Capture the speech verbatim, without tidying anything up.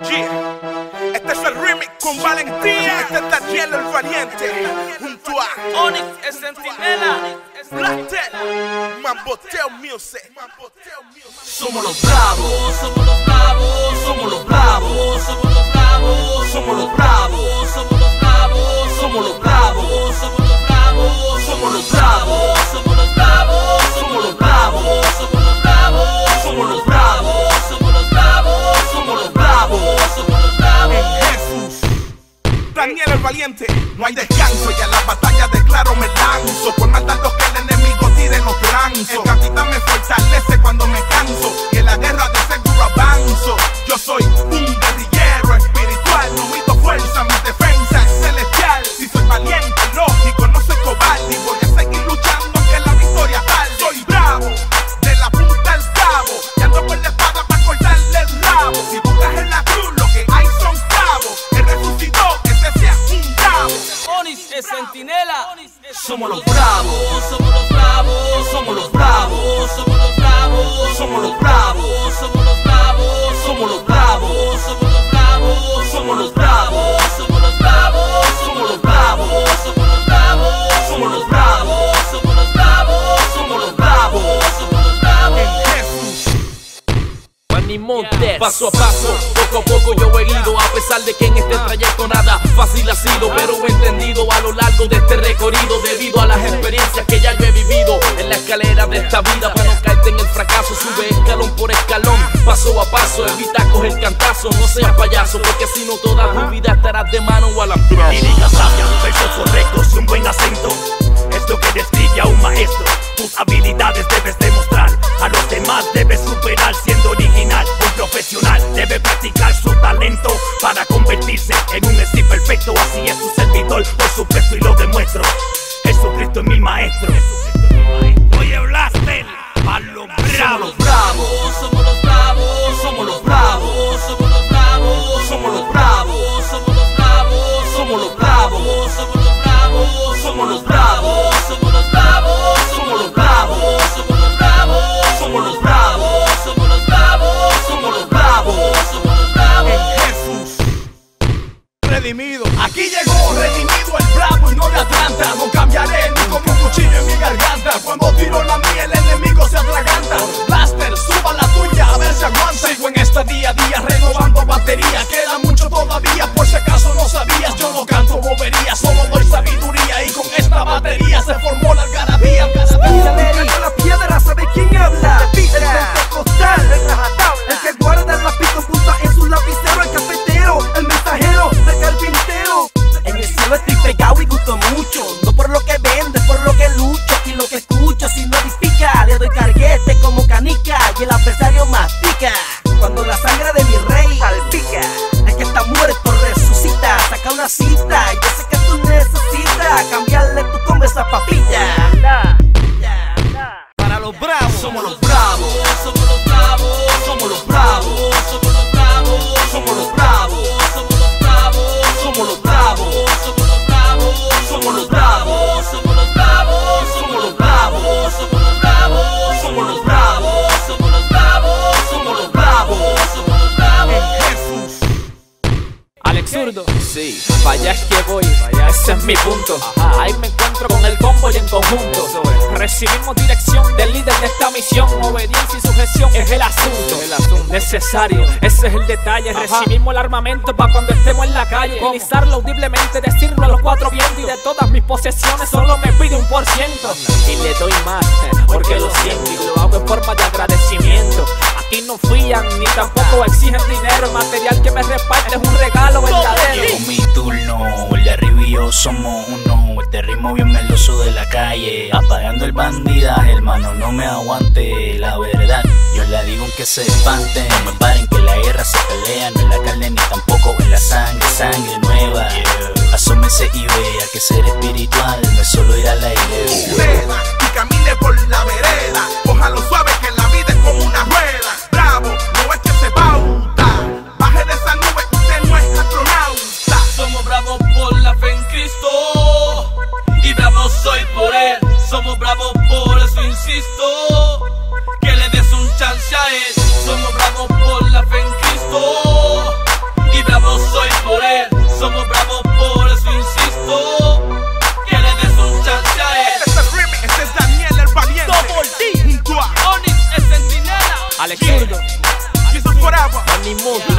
Yeah. Este es el remix con valentía. Este es Daniel el Valiente junto a Onyx, el Centinela, Blacktail, Mamboteo Music. somos los bravos, somos los bravos, somos los bravos, somos los bravos, somos los bravos, somos los bravos, somos los bravos, somos los bravos, somos los bravos, somos los bravos, somos los bravos, somos los bravos, somos los bravos, somos los bravos, somos los bravos, somos los bravos. Jesús, Daniel el Valiente, no hay descanso y a la batalla declaro me lanzo. Por más dardos que el enemigo tire los lanzo. El capitán me fortalece cuando me canso y en la guerra de seguro avanzo. Yo soy un guerrillero espiritual, no mido fuerza, mi defensa es celestial. Si soy valiente, lógico, no soy cobarde y voy a seguir luchando aunque la victoria tarde. Soy bravo, de la punta al cabo, y ando con la espada para cortarle el rabo. Si buscas en la cruz lo que hay son clavos, Él resucitó, ese sea un bravo. Onyx, el Centinela, somos los bravos, somos los bravos, somos los bravos, somos los bravos, somos los bravos, somos los bravos, somos los bravos, somos los bravos, somos los bravos, somos los bravos, somos los bravos, somos los bravos, somos los bravos, somos los bravos, somos los bravos, somos los bravos. Manny Montes, paso a paso, poco a poco yo he ido, a pesar de que en este trayecto nada fácil ha sido, pero he entendido a lo largo de este recorrido, debido a las experiencias que ya yo he vivido en la escalera de esta vida. Para no caerte en el fracaso, sube escalón por escalón, paso a paso, evita coger cantazo, no seas payaso, porque si no toda tu vida estarás de mano o alambrado. Lírica sabia, versos correctos y un buen acento es lo que describe a un maestro. Tus habilidades debes demostrar, a los demás debes superar. Siendo original, un profesional debe practicar su talento para convertirse en un estilo perfecto. Así es su servidor, por supuesto, y lo demuestro. Jesucristo es mi maestro. Oye, Blaster, a los bravos. Somos los bravos, somos los bravos, somos los bravos, somos los bravos, somos los bravos, somos los bravos, somos los bravos, somos los bravos, somos los bravos, somos los bravos, somos los bravos, somos los bravos, somos los bravos, somos los bravos, somos los bravos. Jesús, redimido. Aquí llegó redimido el bravo y no de Atlanta. No cambiaré ni como un cuchillo en mi garganta. Cuando tiro la mía el enemigo se atraganta. Blaster, suba la tuya a ver si aguanta. Sigo en esta día a día renovando batería. Queda mucho todavía, por si acaso no sabías. Yo no canto bobería, solo doy sabiduría. Y con esta batería se formó la algarabía. La piedra sabe quién habla. El pentecostal, el que guarda el lapito punta en su lapicero. El cafetero, el mensajero, el carpintero. En el cielo estoy pegado y gusto mucho. No por lo que vende, por lo que lucho. Y lo que escucho si no edifica, le doy carguete como canica. Y el adversario mastica cuando la sangre de mi rey salpica. El que está muerto resucita, saca una cita. Yo sé que tú necesitas cambiarle tu come esa papilla. Para los bravos, Somos los bravos, somos los bravos, somos los bravos, somos los bravos, somos los bravos, somos los bravos, somos los bravos, somos los bravos, somos los bravos, somos los bravos, somos los bravos, somos los bravos, somos los bravos, somos los bravos, somos los bravos, somos los bravos. Jesús. Alex Zurdo, sí, para allá es que voy, ese es mi punto. Ahí me encuentro con el combo y en conjunto. Recibimos dirección del líder de esta misión. Obediencia y sujeción es el asunto necesario, ese es el detalle. Recibimos el armamento para cuando estemos en la calle. Utilizarlo audiblemente, decirlo a los cuatro vientos. Y de todas mis posesiones solo me pide un por ciento. Y le doy más, porque lo siento y lo hago en forma de agradecimiento. Aquí no fían ni tampoco exigen dinero. El material que me reparte es un regalo verdadero. Llegó mi turno, el de arriba y yo somos uno. Este ritmo bien meloso de la calle, apagando el bandidaje, hermano, no me aguante. La verdad, yo le digo que se espanten. No me paren que la guerra se pelea, no en la carne ni tampoco en la sangre, sangre nueva. Yeah. Asómese y vea que ser espiritual no es solo ir a la iglesia. Y camine por la vereda, cójalo suave que la vida es como una rueda. Bravo, no es que se pauta, baje de esa nube, usted no es astronauta. Somos bravos por la fe en Cristo y bravos soy por Él. Somos bravos por eso insisto, que le des un chance a Él. Somos bravos por la fe en Cristo Alex Zurdo, Jesus forever. Money Mood,